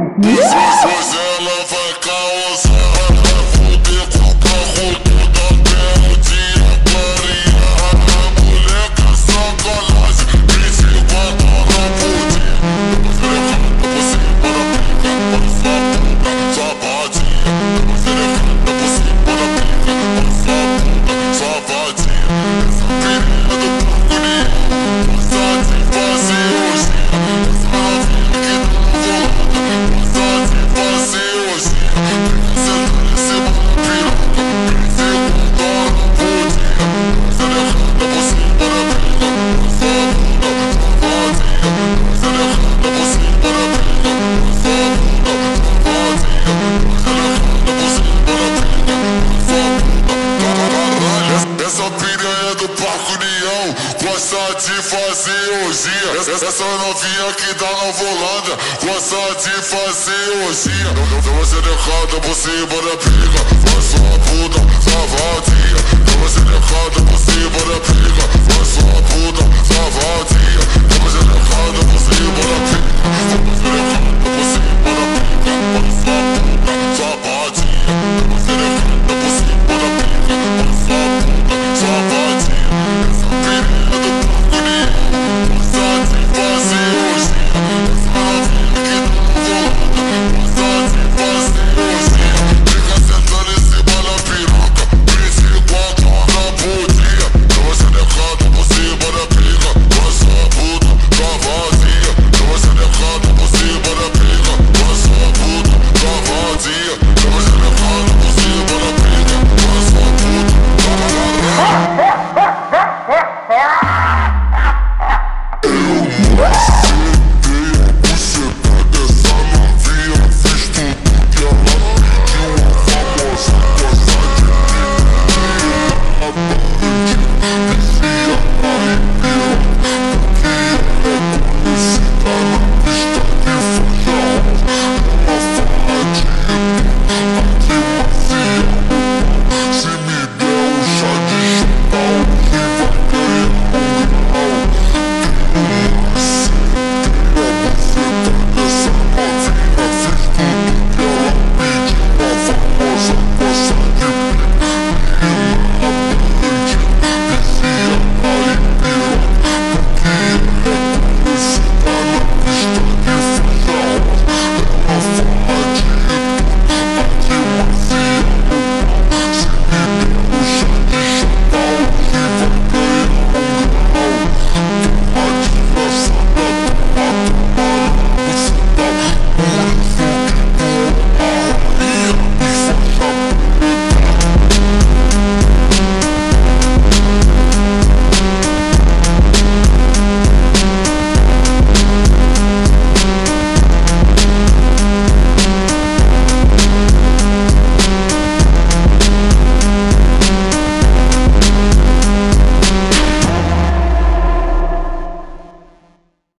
Hoje ela vai causar, vai foder com o carro todo até o dia clarear. A mulher quer sacanagem, 24 horas por dia. Você errada por cima da pica, para sua puta, sua vadia. Você errada por cima da pica, para sua puta, sua vadia. Essa piranha do Parque União, gosta de fazer hoje. Essa novinha que dá volada, gosta de fazer hoje. Tem que sentar em cima da piroca, 24 horas por dia. Você errada por cima da pica, para sua puta, sua vadia. Você errada por cima da pica, para sua puta, sua vadia. Você errada por cima da pica, para sua puta, caralho. Essa piranha do Parque União gosta de fazer orgia. Essa novinha que dá na volanda gosta de fazer orgia. Então você errada por cima da pica, para sua puta, sua vadia. Então você errada por cima da pica, para sua puta, sua